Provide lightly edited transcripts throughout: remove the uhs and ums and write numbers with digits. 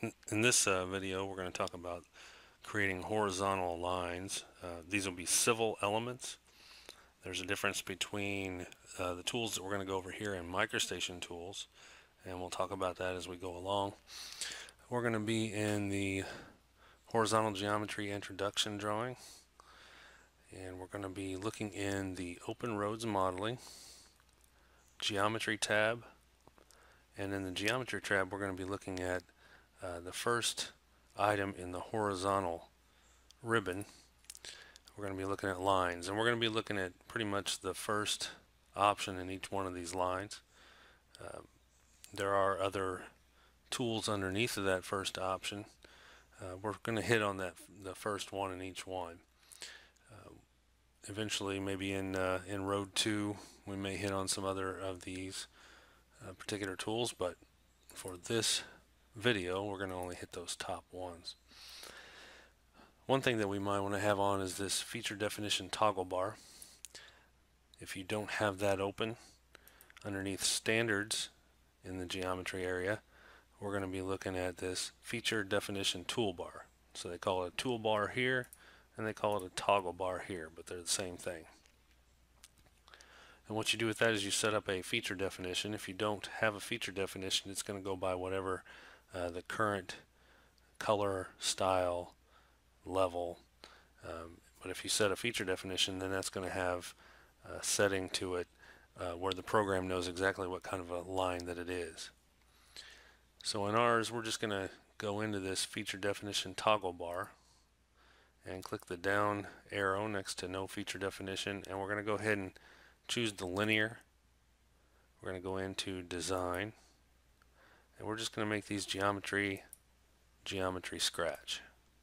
In this video, we're going to talk about creating horizontal lines. These will be civil elements. There's a difference between the tools that we're going to go over here in MicroStation tools, and we'll talk about that as we go along. We're going to be in the horizontal geometry introduction drawing, and we're going to be looking in the open roads modeling, geometry tab, and in the geometry tab, we're going to be looking at the first item in the horizontal ribbon. We're going to be looking at lines, and we're going to be looking at pretty much the first option in each one of these lines. There are other tools underneath of that first option. We're going to hit on the first one in each one. Eventually, maybe in Road 2, we may hit on some other of these particular tools, but for this video, we're going to only hit those top ones. One thing that we might want to have on is this feature definition toggle bar. If you don't have that open, underneath standards in the geometry area, we're going to be looking at this feature definition toolbar. So they call it a toolbar here, and they call it a toggle bar here, but they're the same thing. And what you do with that is you set up a feature definition. If you don't have a feature definition, it's going to go by whatever the current color, style, level. But if you set a feature definition, then that's going to have a setting to it where the program knows exactly what kind of a line that it is. So in ours, we're just going to go into this feature definition toggle bar and click the down arrow next to no feature definition, and we're going to go ahead and choose the linear. We're going to go into design, and we're just going to make these geometry scratch.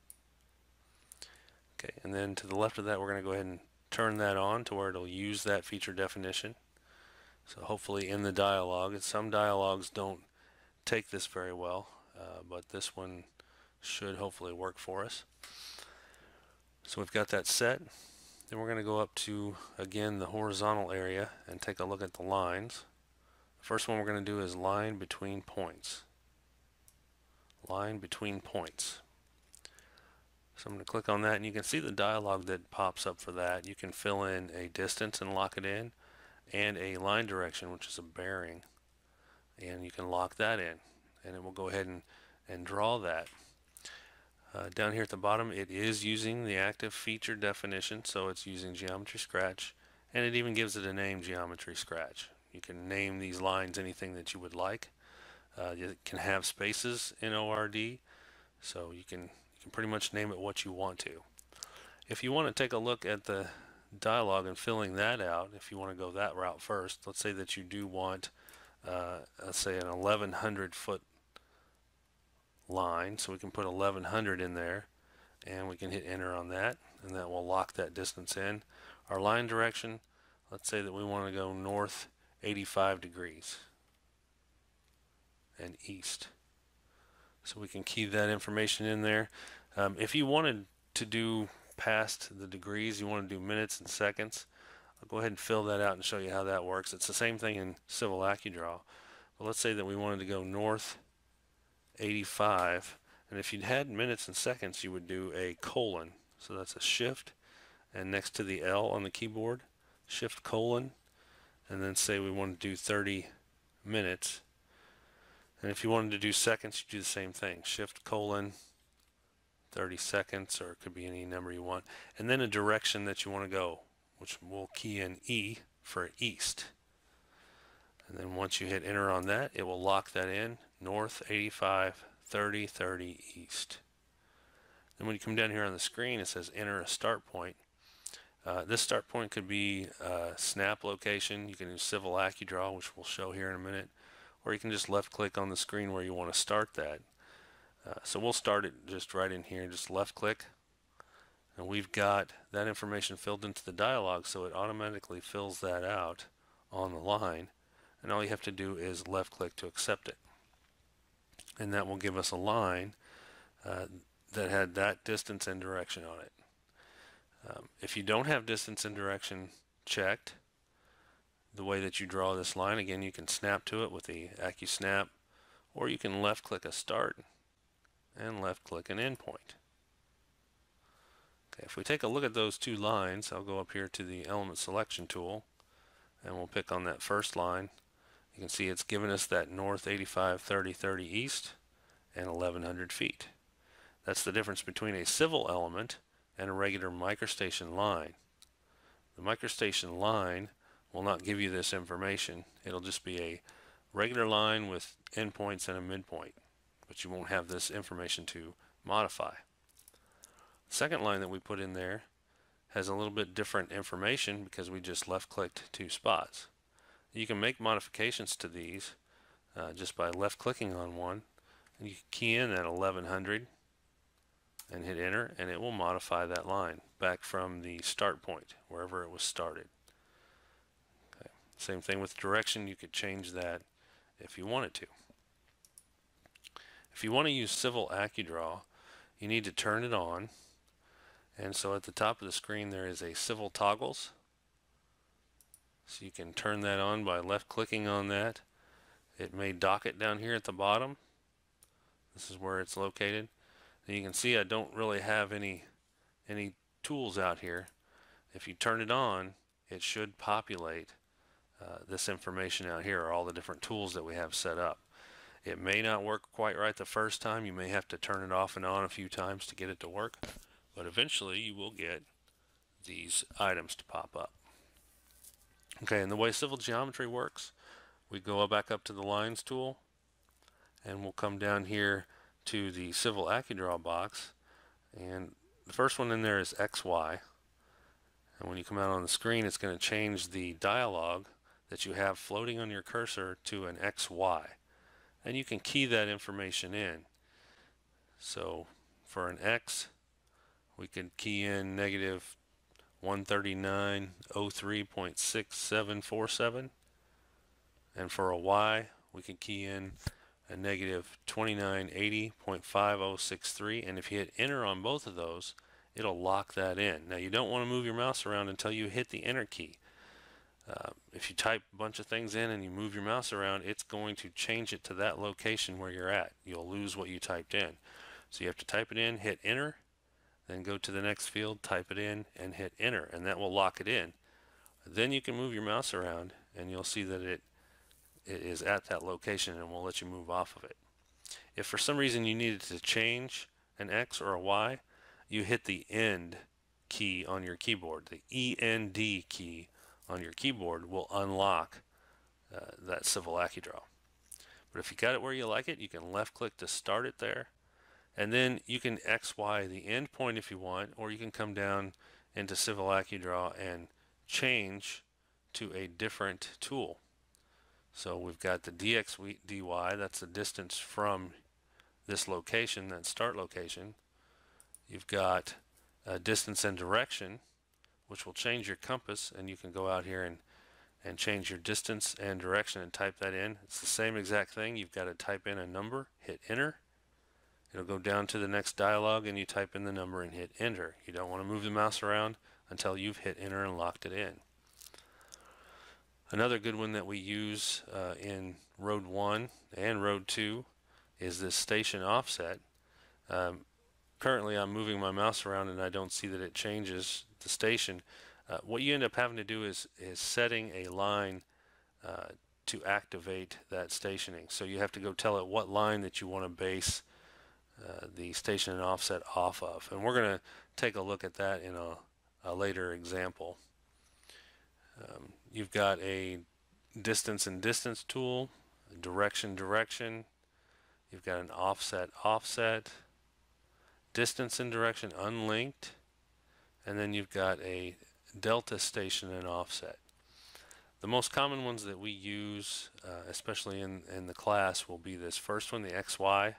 Okay, and then to the left of that, we're going to go ahead and turn that on to where it'll use that feature definition. So hopefully in the dialog, and some dialogs don't take this very well, but this one should hopefully work for us. So we've got that set. Then we're going to go up to, again, the horizontal area and take a look at the lines. The first one we're going to do is line between points. Line between points. So I'm going to click on that, and you can see the dialog that pops up for that. You can fill in a distance and lock it in, and a line direction, which is a bearing, and you can lock that in, and it will go ahead and draw that. Down here at the bottom, it is using the active feature definition, so it's using Geometry Scratch, and it even gives it a name, Geometry Scratch. You can name these lines anything that you would like. You can have spaces in ORD, so you can pretty much name it what you want to. If you want to take a look at the dialog and filling that out, if you want to go that route first, let's say that you do want, let's say an 1100 foot line, so we can put 1100 in there, and we can hit enter on that, and that will lock that distance in. Our line direction, let's say that we want to go north 85 degrees and east. So we can key that information in there. If you wanted to do past the degrees, you want to do minutes and seconds, I'll go ahead and fill that out and show you how that works. It's the same thing in Civil Accudraw. But let's say that we wanted to go north 85, and if you'd had minutes and seconds, you would do a colon. So that's a shift, and next to the L on the keyboard, shift colon, and then say we want to do 30 minutes. And if you wanted to do seconds, you do the same thing, shift colon 30 seconds, or it could be any number you want, and then a direction that you want to go, which we'll key in E for east. And then once you hit enter on that, it will lock that in, north 85, 30, 30 east. Then when you come down here on the screen, it says enter a start point. This start point could be a snap location. You can use Civil Accudraw, which we'll show here in a minute, or you can just left click on the screen where you want to start that. So we'll start it just right in here, just left click, and we've got that information filled into the dialog, so it automatically fills that out on the line, and all you have to do is left click to accept it, and that will give us a line that had that distance and direction on it. If you don't have distance and direction checked, the way that you draw this line, again, you can snap to it with the Accusnap, or you can left click a start and left click an endpoint. Okay, if we take a look at those two lines, I'll go up here to the element selection tool and we'll pick on that first line. You can see it's given us that north 85, 30, 30 east and 1100 feet. That's the difference between a civil element and a regular microstation line. The microstation line will not give you this information. It'll just be a regular line with endpoints and a midpoint, but you won't have this information to modify. The second line that we put in there has a little bit different information because we just left clicked two spots. You can make modifications to these just by left clicking on one, and you can key in that 1100 and hit enter, and it will modify that line back from the start point wherever it was started. Okay. Same thing with direction. You could change that if you wanted to. If you want to use Civil Accudraw, you need to turn it on, and so at the top of the screen there is a Civil Toggles. So you can turn that on by left clicking on that. It may dock it down here at the bottom. This is where it's located. And you can see I don't really have any tools out here. If you turn it on, it should populate this information out here, or all the different tools that we have set up. It may not work quite right the first time. You may have to turn it off and on a few times to get it to work, but eventually you will get these items to pop up. Okay, and the way civil geometry works, we go back up to the lines tool and we'll come down here to the Civil Accudraw box, and the first one in there is XY, and when you come out on the screen it's going to change the dialog that you have floating on your cursor to an XY, and you can key that information in. So for an X we could key in negative 139.03.6747, and for a Y we can key in a negative 2980.5063, and if you hit enter on both of those, it'll lock that in. Now you don't want to move your mouse around until you hit the enter key. If you type a bunch of things in and you move your mouse around, it's going to change it to that location where you're at. You'll lose what you typed in. So you have to type it in, hit enter, then go to the next field, type it in, and hit enter, and that will lock it in. Then you can move your mouse around and you'll see that it is at that location, and we'll let you move off of it. If for some reason you needed to change an X or a Y, you hit the end key on your keyboard. The END key on your keyboard will unlock that Civil Accudraw. But if you got it where you like it, you can left click to start it there, and then you can XY the end point if you want, or you can come down into Civil Accudraw and change to a different tool. So we've got the DXDY, that's the distance from this location, that start location. You've got distance and direction, which will change your compass, and you can go out here and change your distance and direction and type that in. It's the same exact thing. You've got to type in a number, hit enter. It'll go down to the next dialog and you type in the number and hit enter. You don't want to move the mouse around until you've hit enter and locked it in. Another good one that we use in Road 1 and Road 2 is this station offset. Currently I'm moving my mouse around and I don't see that it changes the station. What you end up having to do is setting a line to activate that stationing. So you have to go tell it what line that you want to base the station and offset off of. And we're going to take a look at that in a later example. You've got a distance and distance tool, direction. You've got an offset, distance and direction unlinked, and then you've got a delta station and offset. The most common ones that we use, especially in the class, will be this first one, the XY,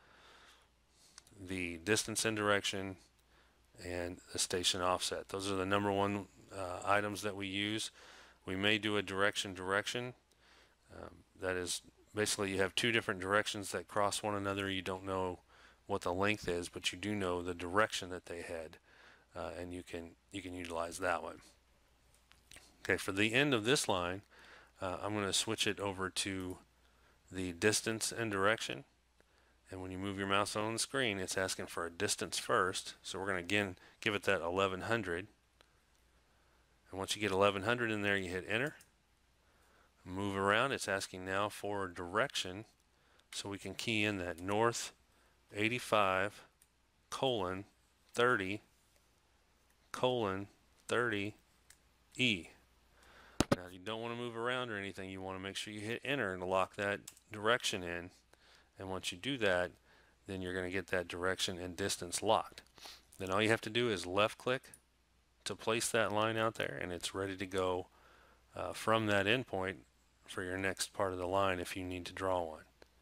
the distance and direction, and the station offset. Those are the number one items that we use. We may do a direction. That is basically you have two different directions that cross one another. You don't know what the length is, but you do know the direction that they head, and you can utilize that one. Okay, for the end of this line, I'm going to switch it over to the distance and direction, And when you move your mouse on the screen, it's asking for a distance first. So we're going to again give it that 1100. And once you get 1100 in there, you hit enter. Move around, it's asking now for direction. So we can key in that north 85 colon 30 colon 30 E. Now you don't want to move around or anything. You want to make sure you hit enter and lock that direction in. And once you do that, then you're going to get that direction and distance locked. Then all you have to do is left click to place that line out there, and it's ready to go from that endpoint for your next part of the line if you need to draw one.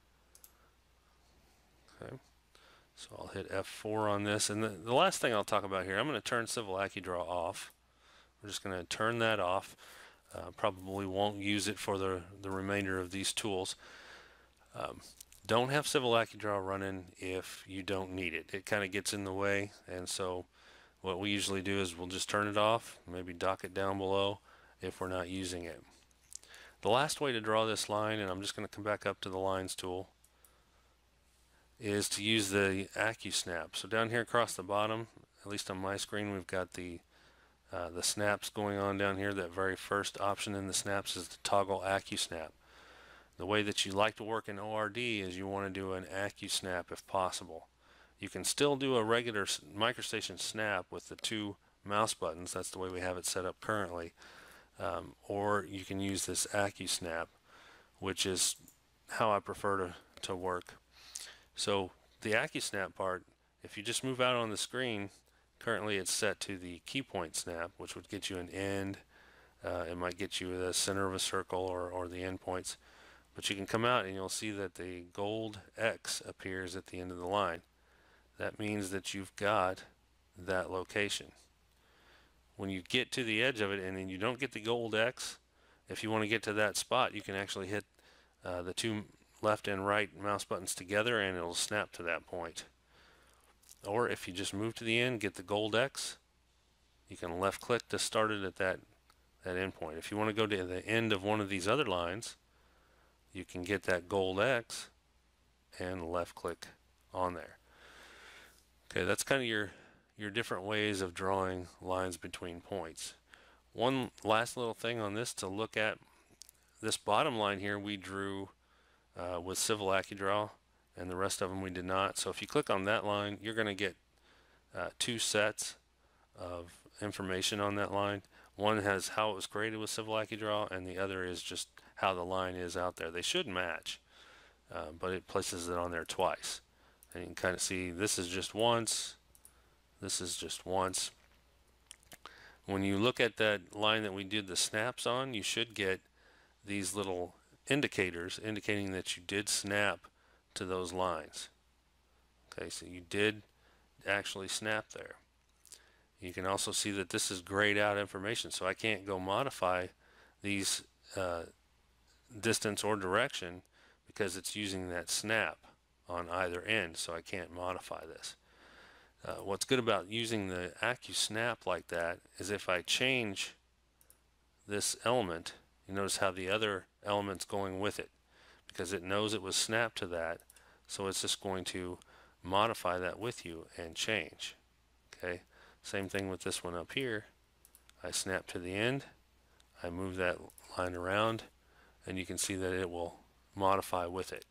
Okay, so I'll hit F4 on this, and the last thing I'll talk about here, I'm going to turn Civil Accudraw off. We're just going to turn that off. Probably won't use it for the remainder of these tools. Don't have Civil Accudraw running if you don't need it. It kind of gets in the way, and so what we usually do is we'll just turn it off, maybe dock it down below if we're not using it. The last way to draw this line, and I'm just going to come back up to the lines tool, is to use the Accusnap. So down here across the bottom, at least on my screen, we've got the snaps going on down here. That very first option in the snaps is the toggle Accusnap. The way that you like to work in ORD is you want to do an Accusnap if possible. You can still do a regular microstation snap with the two mouse buttons. That's the way we have it set up currently. Or you can use this Accusnap, which is how I prefer to work. So the Accusnap part, if you just move out on the screen, currently it's set to the key point snap, which would get you an end. It might get you the center of a circle or the end points. But you can come out and you'll see that the gold X appears at the end of the line. That means that you've got that location. When you get to the edge of it and then you don't get the gold X, if you want to get to that spot, you can actually hit the two left and right mouse buttons together and it'll snap to that point. Or if you just move to the end, get the gold X, you can left click to start it at that end point. If you want to go to the end of one of these other lines, you can get that gold X and left click on there. Okay, that's kind of your different ways of drawing lines between points. One last little thing on this to look at, this bottom line here we drew with Civil Accudraw, and the rest of them we did not. So if you click on that line, you're going to get two sets of information on that line. One has how it was created with Civil Accudraw, and the other is just how the line is out there. They should match, but it places it on there twice. And you can kind of see this is just once, this is just once. When you look at that line that we did the snaps on, you should get these little indicators indicating that you did snap to those lines. Okay, so you did actually snap there. You can also see that this is grayed out information, so I can't go modify these distance or direction because it's using that snap on either end, so I can't modify this. What's good about using the Accusnap like that is if I change this element, you notice how the other element's going with it because it knows it was snapped to that, so it's just going to modify that with you and change. Okay, same thing with this one up here. I snap to the end, I move that line around, and you can see that it will modify with it.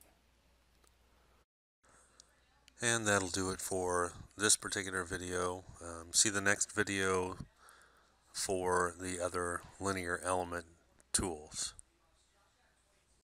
And that'll do it for this particular video. See the next video for the other linear element tools.